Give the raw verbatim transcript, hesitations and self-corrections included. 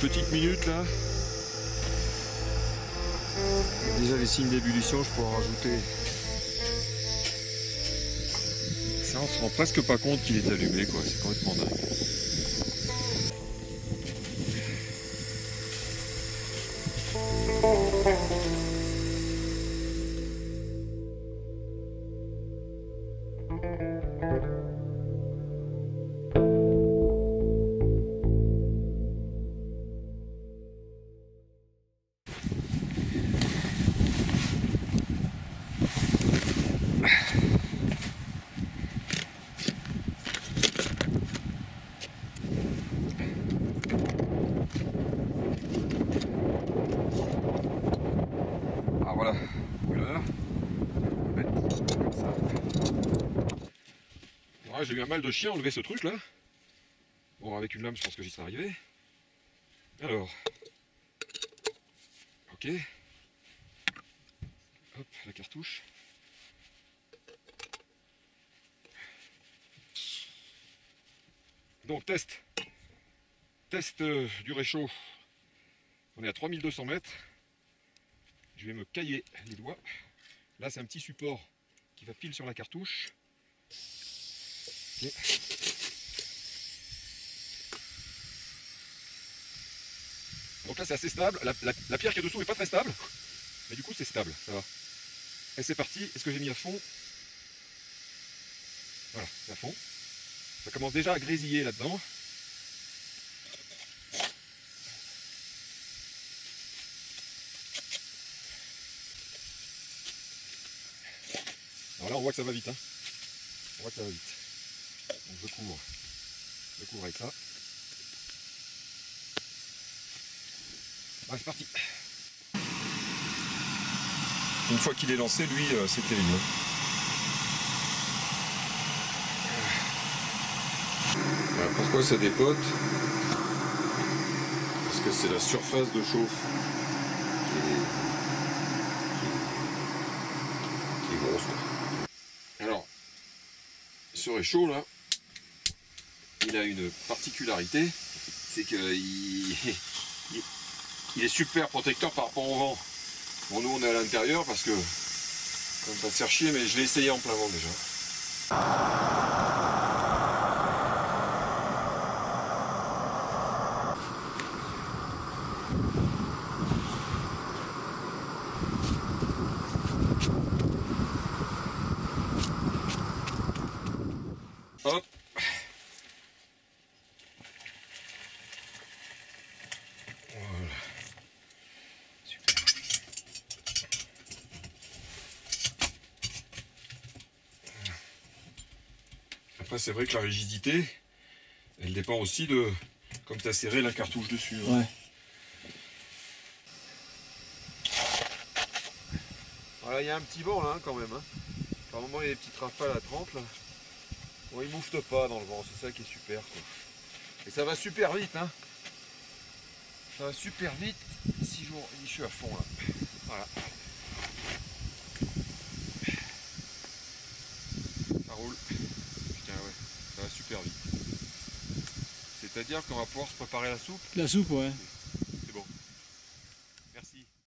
petite minute là. Déjà les signes d'ébullition, je pourrais en rajouter. Ça, on se rend presque pas compte qu'il est allumé, quoi. C'est complètement dingue. Ah voilà, brûleur. On va mettre comme ça. Ouais, j'ai eu un mal de chien à enlever ce truc là. Bon, avec une lame, je pense que j'y serais arrivé. Alors. Ok. Hop, la cartouche. Donc, test. Test euh, du réchaud. On est à trois mille deux cents mètres. Je vais me cailler les doigts. Là, c'est un petit support qui va pile sur la cartouche. Okay. Donc là, c'est assez stable. La, la, la pierre qui est dessous n'est pas très stable. Mais du coup, c'est stable. Ça va. Et c'est parti. Est-ce que j'ai mis à fond? Voilà, c'est à fond. Ça commence déjà à grésiller là-dedans. Alors là, on voit que ça va vite. Hein. On voit que ça va vite. Donc je couvre. Je couvre avec ça. Allez, c'est parti. Une fois qu'il est lancé, lui, euh, c'est terrible. Alors, pourquoi ça dépote? Parce que c'est la surface de chauffe qui est, qui, qui est grosse. Quoi. Alors, ce réchaud là, il a une particularité, c'est qu'il il, il est super protecteur par rapport au vent. Bon, nous on est à l'intérieur parce que ça va me faire chier, mais je l'ai essayé en plein vent déjà. Hop. Voilà. Super. Après, c'est vrai que la rigidité, elle dépend aussi de comme tu as serré la cartouche dessus. Hein. Ouais. Voilà, il y a un petit vent là hein, quand même. Hein. Par moment, il y a des petites rafales à trente là. Bon, il moufte pas dans le vent, c'est ça qui est super. Quoi. Et ça va super vite. Hein. Ça va super vite. Si je, je suis à fond là. Voilà. Ça roule. Putain, ouais, ça va super vite. C'est-à-dire qu'on va pouvoir se préparer la soupe. La soupe, ouais.